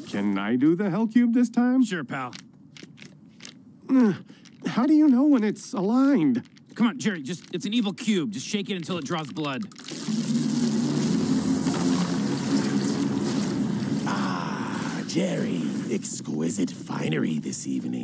Can I do the hell cube this time? Sure, pal. How do you know when it's aligned? Come on, Jerry, it's an evil cube. Just shake it until it draws blood. Ah, Jerry, exquisite finery this evening.